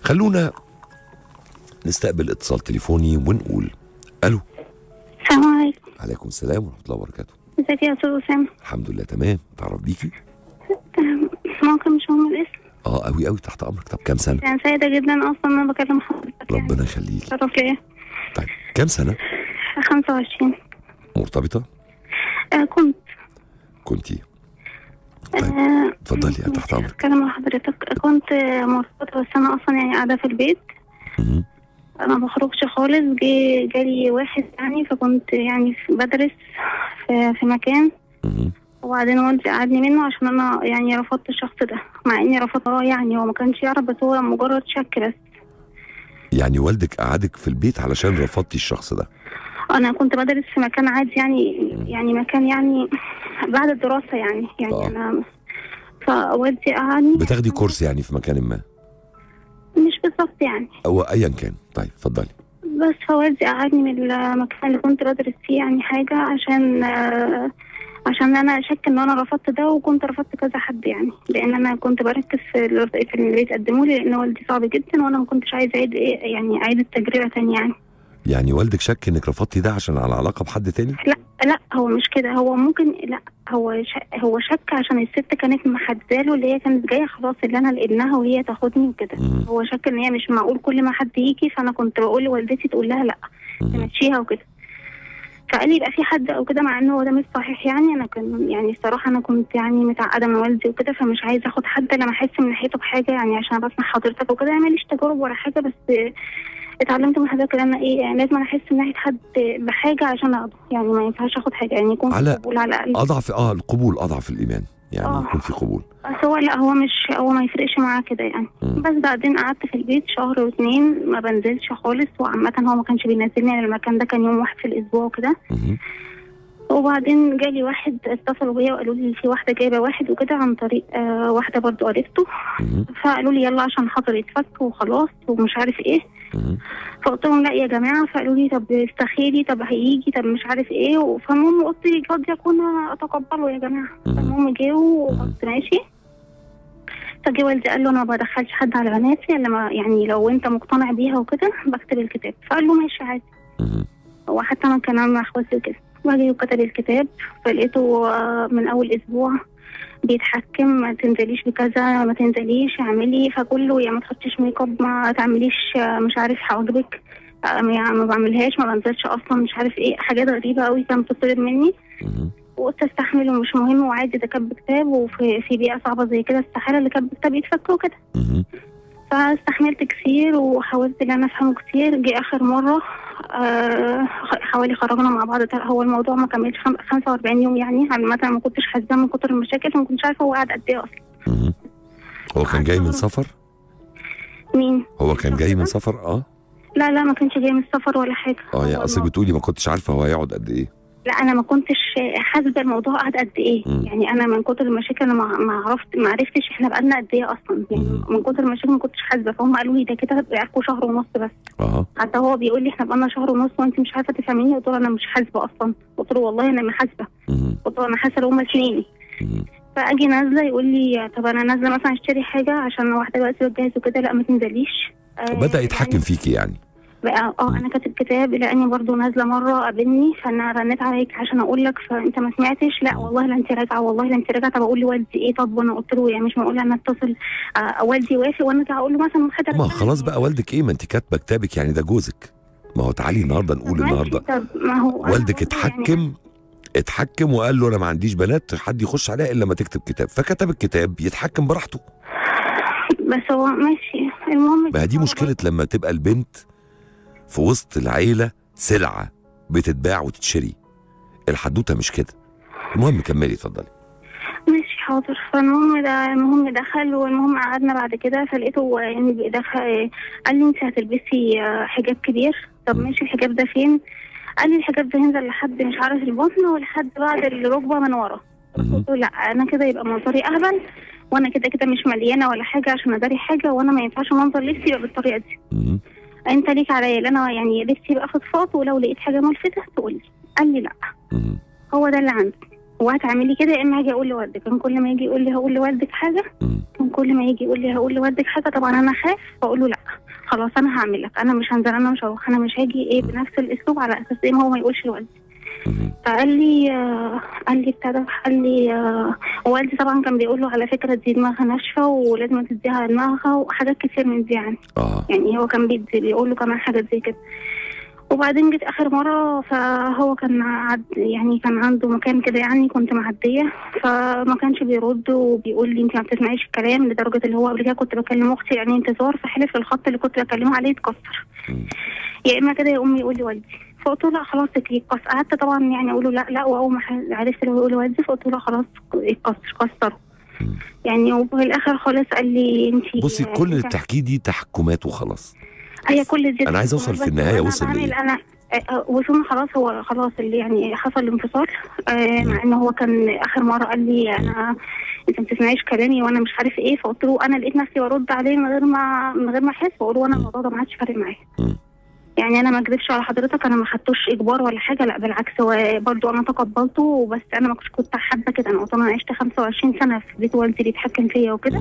خلونا نستقبل اتصال تليفوني ونقول الو. السلام عليكم. عليكم السلام ورحمه الله وبركاته. ازيك يا استاذ اسامه؟ الحمد لله تمام. تعرف بيكي؟ ممكن مش مهم الاسم؟ قوي قوي تحت امرك. طب كام سنه؟ يعني سعيده جدا اصلا ان انا بكلم حضرتك. ربنا يخليكي. شرف ليا. طيب كام سنه؟ 25. مرتبطه؟ كنتي؟ طيب اتفضلي تحت امرك. بتكلم مع حضرتك. كنت مرتبطه بس انا اصلا يعني قاعده في البيت. انا ما بخرجش خالص. جالي واحد يعني، فكنت يعني بدرس في مكان. وبعدين والدي قعدني منه عشان انا يعني رفضت الشخص ده، مع اني رفضته. يعني هو ما كانش يعرف، بس هو مجرد شك بس. يعني والدك قعدك في البيت علشان رفضتي الشخص ده؟ انا كنت بدرس في مكان عادي يعني مكان يعني بعد الدراسه يعني انا. فوالدي قعدني. بتاخدي كورس يعني في مكان ما؟ مش بالظبط يعني، او ايا كان. طيب اتفضلي. بس فوالدي قعدني من المكان اللي كنت بدرس فيه يعني حاجه عشان انا شك ان انا رفضت ده، وكنت رفضت كذا حد يعني، لان انا كنت بركز في اللي بيتقدموا لي، لان والدي صعب جدا وانا ما كنتش عايزه اعيد التجربه تاني يعني. يعني والدك شك انك رفضتي ده عشان على علاقه بحد تاني؟ لا هو مش كده. هو ممكن لا هو شك عشان الست كانت محدده اللي هي كانت جايه خلاص اللي انا لابنها وهي تاخدني وكده. هو شك ان هي مش معقول كل ما حد يجي، فانا كنت بقول لوالدتي تقول لها لا تمشيها وكده. فقال لي يبقى في حد او كده، مع انه هو ده مش صحيح يعني. انا كان يعني الصراحه انا كنت يعني متعقده من والدي وكده، فمش عايزه اخد حد لما احس من ناحيته بحاجه يعني، عشان بسمع حضرتك وكده. يعني ماليش تجارب ولا حاجه، بس اتعلمت من حضرتك ان انا يعني لازم احس من ناحيه حد بحاجه عشان اخده. يعني ما ينفعش اخد حاجه، يعني يكون في قبول على الاقل. اضعف القبول اضعف الايمان يعني. يكون في قبول. بس هو لا، هو ما يفرقش معاه كده يعني. بس بعدين قعدت في البيت شهر واتنين ما بنزلش خالص، وعامه هو ما كانش بينزلني المكان ده، كان يوم واحد في الاسبوع وكده. وبعدين جالي واحد اتصلوا بيا وقالوا لي في واحده جايبه واحد وكده عن طريق واحده برضو قريبته. فقالوا لي يلا عشان خاطر يتفك وخلاص ومش عارف ايه. فقلت لهم لا يا جماعه. فقالوا لي طب استخيري، طب هيجي، طب مش عارف ايه. فالمهم قلت لي قد يكون اتقبله يا جماعه. فالمهم جه وقلت ماشي. فجه والدي قال له انا ما بدخلش حد على بناتي الا يعني لو انت مقتنع بيها وكده بكتب الكتاب. فقال له ماشي عادي. وحتى انا كان مع اخواتي وكده. وجه وكتب الكتاب، فلقيته من اول اسبوع بيتحكم. ما تنزليش بكذا، ما تنزليش، اعملي. فكله يعني ما تحطيش ميك اب، ما تعمليش مش عارف حواجبك، يعني ما بعملهاش، ما بنزلش اصلا، مش عارف ايه. حاجات غريبه قوي كانت بتطلب مني. وقلت استحمل ومش مهم وعادي، ده كان بكتاب وفي بيئه صعبه زي كده استحاله اللي كان بكتاب يتفك وكده. فاستحملت كتير وحاولت ان انا افهمه كتير. جه اخر مره حوالي خرجنا مع بعض. هو الموضوع ما كملش 45 يوم يعني. عامه ما كنتش حاسه من كتر المشاكل، ما كنتش عارفه هو قاعد قد ايه اصلا. هو كان جاي من سفر؟ مين؟ هو كان جاي من سفر؟ لا ما كانش جاي من السفر ولا حاجه. يعني اصلك بتقولي ما كنتش عارفه هو هيقعد قد ايه؟ لا انا ما كنتش حاسبه الموضوع قعد قد ايه. يعني انا من كتر المشاكل انا ما عرفتش احنا بقالنا قد ايه اصلا يعني. من كتر المشاكل ما كنتش حاسبه. فهم قالوا لي ده كده بقالكوا شهر ونص بس. حتى هو بيقول لي احنا بقالنا شهر ونص وانت مش عارفه تفهميني. قلت له انا مش حاسبه اصلا. قلت له والله انا ما حاسبه. قلت له انا حاسه ان هم سنيني. فاجي نازله يقول لي طب انا نازله مثلا اشتري حاجه عشان واحده دلوقتي بتجهز وكده. لا ما تنزليش. بدا يتحكم فيكي يعني. بقى انا كاتب كتاب، لاني برضو نازله مره قابلني، فانا رنيت عليك عشان اقول لك فانت ما سمعتش. لا والله لا انت راجعه، والله لا انت راجعه. طب اقول لوالدي ايه؟ طب وانا قلت له يعني مش معقول انا اتصل والدي وافق وانا اقول له مثلا ما خلاص بقى والدك ايه؟ ما انت كاتبه كتابك يعني، ده جوزك. ما هو تعالي النهارده نقول النهارده ما هو والدك اتحكم وقال له انا ما عنديش بنات حد يخش عليها الا لما تكتب كتاب، فكتب الكتاب يتحكم براحته. بس هو ماشي. المهم ما دي مشكله لما تبقى البنت في وسط العيلة سلعة بتتباع وتتشري. الحدوتة مش كده. المهم كملي اتفضلي. ماشي حاضر. المهم دخل، والمهم قعدنا بعد كده. فلقيته يعني دخل قال لي انت هتلبسي حجاب كبير. طب ماشي الحجاب ده فين؟ قال لي الحجاب ده ينزل لحد مش عارف البطن ولحد بعد الركبة من ورا. قلت له لا انا كده يبقى منظري اهبل، وانا كده مش مليانة ولا حاجة عشان اداري حاجة، وانا ما ينفعش منظر لبسي يبقى بالطريقة دي. انت ليك عليا انا يعني لبسي يبقى فضفاض، ولو لقيت حاجه ملفته تقول لي. قال لي لا هو ده اللي عندي. هو هتعملي كده يا اما هاجي اقول لوالدك. كان كل ما يجي يقول لي هقول لوالدك حاجه، كان كل ما يجي يقول لي هقول لوالدك حاجه، طبعا انا خاف فاقول له لا خلاص انا هعمل لك، انا مش هنزل، انا مش هروح، انا مش هاجي ايه بنفس الاسلوب على اساس ايه هو ما يقولش لوالدي. فقال لي قال لي والدي طبعا كان بيقول له على فكره دي دماغها ناشفه ولازم تديها دماغها وحاجات كتير من دي يعني. يعني هو كان بيقول له كمان حاجات زي كده. وبعدين جيت اخر مره فهو كان يعني كان عنده مكان كده يعني كنت معديه، فما كانش بيرد وبيقول لي انت ما بتسمعيش الكلام، لدرجه اللي هو قبل كده كنت بكلم اختي يعني انتظار، فحلف الخط اللي كنت بكلمه عليه يتكسر. يا اما كده يا امي يقول لي والدي. فقلت له لا خلاص يتكسر. قعدت طبعا يعني اقول له لا لا، واول ما عرفت اللي هو يقول لي والدي فقلت له لا خلاص كسره. يعني وفي الاخر خالص قال لي انت بصي كل اللي بتحكيه دي تحكمات وخلاص. هي كل دي انا عايز اوصل في النهايه وصل لايه؟ انا وصلنا خلاص، هو خلاص اللي يعني حصل انفصال. مع انه هو كان اخر مره قال لي انت ما بتسمعيش كلامي وانا مش عارف ايه، فقلت له انا لقيت نفسي برد عليه من غير ما احس، واقول له انا الموضوع ده ما عادش فارق معايا. يعني انا ما اكذبش على حضرتك، انا ما خدتوش اجبار ولا حاجه، لا بالعكس هو برضه انا تقبلته، بس انا ما كنت حابه كده. انا قلت انا عشت 25 سنه في بيت والدي بيتحكم فيا وكده،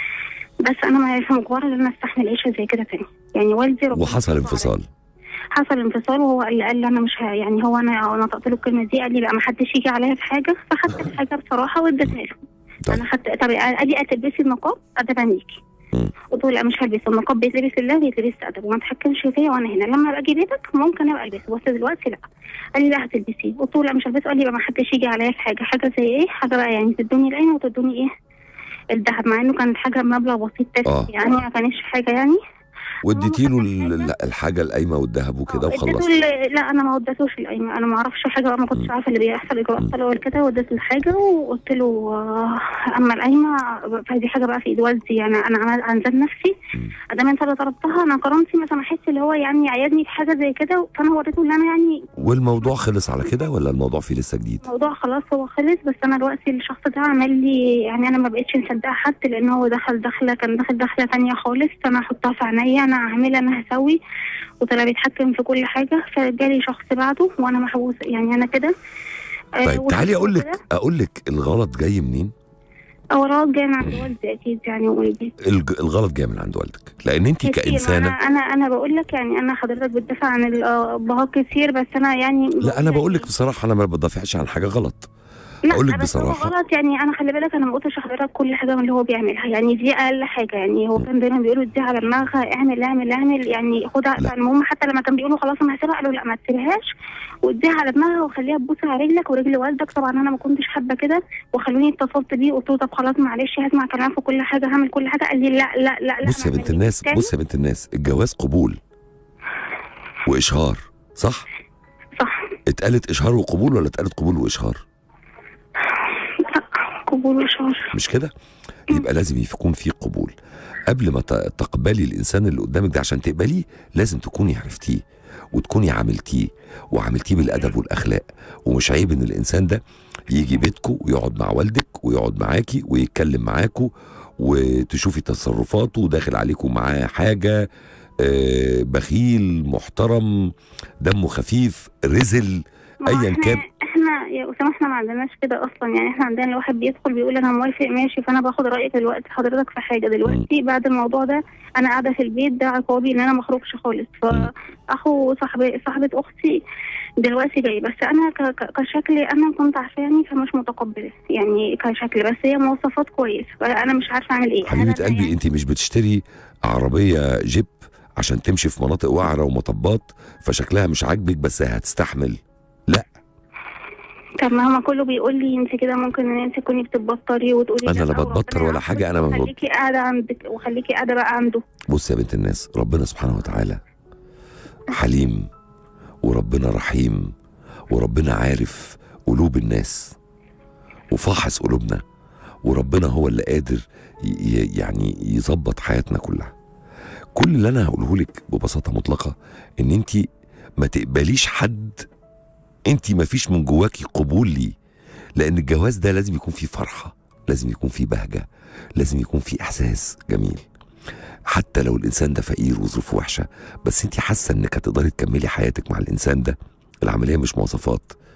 بس انا ما مجبره ان انا استحمل عيشه زي كده تاني. يعني والدي وحصل انفصال. حصل انفصال، وهو قال لي انا مش يعني هو انا نطقت له الكلمه دي، قال لي لا ما حدش يجي عليا في حاجه، فخدت الحاجه بصراحه واديتها له. انا خدت. طب قال لي هتلبسي النقاب ادبا ليكي. قلت له لا مش هلبس النقاب، بيتلبس لله بيتلبس ادب، وما تحكمش فيا وانا هنا، لما ابقى اجي بيتك ممكن ابقى البسه بس دلوقتي لا. قال لي لا هتلبسيه. قلت له لا مش هلبسه. قال لي ما حدش يجي عليا في حاجه زي ايه، حاجه بقى يعني تدوني العين وتدوني ايه الذهب، مع انه كانت حاجه مبلغ بسيط يعني ما كانش حاجه يعني. واديتي له الحاجه القايمه والذهب وكده وخلصت؟ لا انا ما وديتوش القايمه، انا ما اعرفش حاجه، ما كنتش عارفه اللي بيحصل اجراءات طلع كده. وديت له الحاجه وقلت له اما القايمه فدي حاجه بقى في ايد والدي، يعني انا انزل نفسي ادام انت اللي طلبتها، انا كرامتي مثلا احس اللي هو يعني عيدني في حاجه زي كده، فانا وريته اللي انا يعني. والموضوع خلص على كده ولا الموضوع فيه لسه جديد؟ الموضوع خلاص هو خلص، بس انا دلوقتي الشخص ده عمل لي يعني انا ما بقتش مصدقه حد، لان هو كان داخل دخله ثانيه خالص، انا احطها في عينيا، انا هعملها انا هسوي، وطلع بيتحكم في كل حاجه. فجالي شخص بعده وانا محبوس يعني انا كده. طيب تعالي اقول لك الغلط جاي منين؟ الغلط جاي من عند والدي اكيد يعني، والدي الغلط جاي من عند والدك، لان انت كانسانه. انا بقول لك يعني انا حضرتك بتدافع عن الابهات كتير، بس انا يعني لا انا بقول لك بصراحه انا ما بدافعش عن حاجه غلط. اقول لك بصراحه غلط يعني. انا خلي بالك انا ما قلتش لحضرتك كل حاجه من اللي هو بيعملها، يعني دي اقل حاجه. يعني هو كان دايما بيقولوا اديها على دماغها، اعمل يعني خدها. المهم حتى لما كان بيقولوا خلاص انا هسيبها، قالوا لا ما تسيبهاش واديها على دماغها وخليها تبوس على رجلك ورجل والدك. طبعا انا ما كنتش حابه كده، وخلوني اتصلت بيه وقلت له طب خلاص معلش هسمع كلام في كل حاجه، هعمل كل حاجه. قال لي لا لا لا. بص يا بنت الناس، الجواز قبول واشهار، صح؟ صح. اتقالت اشهار وقبول ولا اتقالت قبول واشهار؟ قبول واشهار. مش كده؟ يبقى لازم يكون في قبول. قبل ما تقبلي الانسان اللي قدامك ده، عشان تقبليه لازم تكوني عرفتيه وتكوني عاملتيه بالادب والاخلاق. ومش عيب ان الانسان ده يجي بيتكم ويقعد مع والدك ويقعد معاكي ويتكلم معاكوا وتشوفي تصرفاته وداخل عليكم معاه حاجه، بخيل محترم دمه خفيف رزل ايا كان. احنا يا اسامه احنا ما عندناش كده اصلا. يعني احنا عندنا الواحد بيدخل بيقول انا موافق ماشي، فانا باخد رايك دلوقتي حضرتك في حاجه دلوقتي بعد الموضوع ده انا قاعده في البيت، ده عقابي ان انا ما اخرجش خالص. فاخو صاحبه اختي دلوقتي جاي، بس انا كشكلي انا كنت عارفاني فمش متقبله يعني كشكل، بس هي مواصفات كويس، فانا مش عارفه اعمل ايه. حبيبه قلبي يعني انت مش بتشتري عربيه جيب عشان تمشي في مناطق وعره ومطبات فشكلها مش عاجبك بس هتستحمل، لا. طب ما هو كله بيقول لي انت كده ممكن ان انت تكوني بتبطري وتقولي انا لا بتبطر ولا حاجه، انا خليكي قاعده عندك وخليكي قاعده بقى عنده. بص يا بنت الناس، ربنا سبحانه وتعالى حليم وربنا رحيم وربنا عارف قلوب الناس وفاحص قلوبنا، وربنا هو اللي قادر يعني يظبط حياتنا كلها. كل اللي انا هقوله لك ببساطه مطلقه ان انت ما تقبليش حد انت ما فيش من جواكي قبول ليه، لان الجواز ده لازم يكون فيه فرحه، لازم يكون فيه بهجه، لازم يكون فيه احساس جميل. حتى لو الانسان ده فقير وظروفه وحشه، بس انت حاسه انك هتقدري تكملي حياتك مع الانسان ده. العمليه مش مواصفات،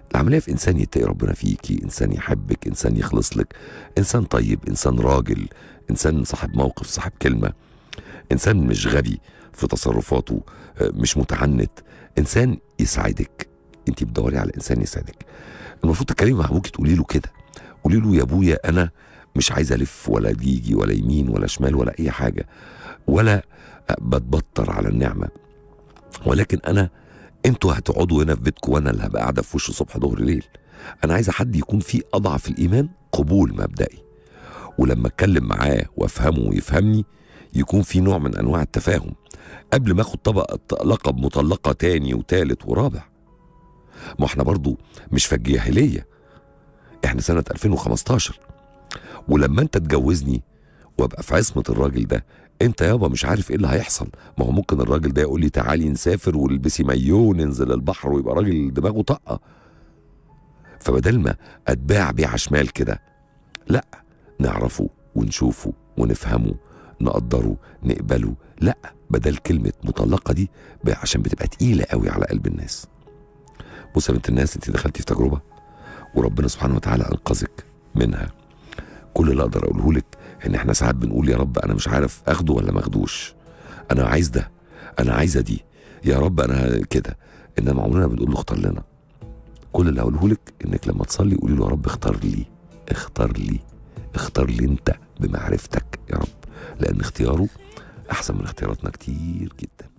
العمليه في انسان يتقي ربنا فيكي، انسان يحبك، انسان يخلص لك، انسان طيب، انسان راجل، انسان صاحب موقف، صاحب كلمه، انسان مش غبي في تصرفاته، مش متعنت، انسان يسعدك. انت بتدوري على انسان يسعدك. المفروض تتكلمي مع ابوكي تقولي له كده، قولي له يا ابويا انا مش عايز الف ولا يجي ولا يمين ولا شمال ولا اي حاجه، ولا بتبطر على النعمه، ولكن انتوا هتقعدوا هنا في بيتكم وانا اللي هبقى قاعده في وشه صبح ظهر ليل. انا عايزه حد يكون فيه اضعف الايمان قبول مبدئي، ولما اتكلم معاه وافهمه ويفهمني يكون في نوع من انواع التفاهم قبل ما اخد طبق لقب مطلقه تاني وتالت ورابع. ما احنا برضو مش في الجاهليه، احنا سنه 2015، ولما انت تجوزني وابقى في عصمه الراجل ده، انت يابا مش عارف ايه اللي هيحصل. ما هو ممكن الراجل ده يقول لي تعالي نسافر والبسي مايو وننزل البحر ويبقى راجل دماغه طاقه. فبدل ما اتباع بيع شمال كده، لا، نعرفه ونشوفه ونفهمه نقدره نقبله. لا، بدل كلمه مطلقه دي عشان بتبقى تقيله قوي على قلب الناس. بص يا بنت الناس، انت دخلتي في تجربه وربنا سبحانه وتعالى انقذك منها. كل اللي اقدر اقوله لك ان احنا ساعات بنقول يا رب انا مش عارف اخده ولا ما اخدوش، انا عايز ده، انا عايزه دي، يا رب انا كده، انما عمرنا بنقول له اختار لنا. كل اللي هقوله لك انك لما تصلي قولي له يا رب اختار لي، اختار لي، اختار لي انت بمعرفتك يا رب، لان اختياره احسن من اختياراتنا كتير جدا.